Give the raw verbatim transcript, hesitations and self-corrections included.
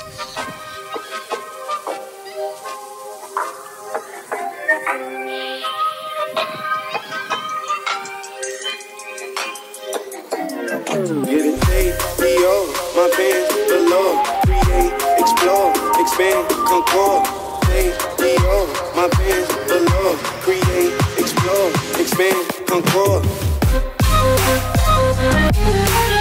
Get it, A D O, my fans below. Create, explore, expand, concord. A D O, my fans below. Create, explore, expand, concord.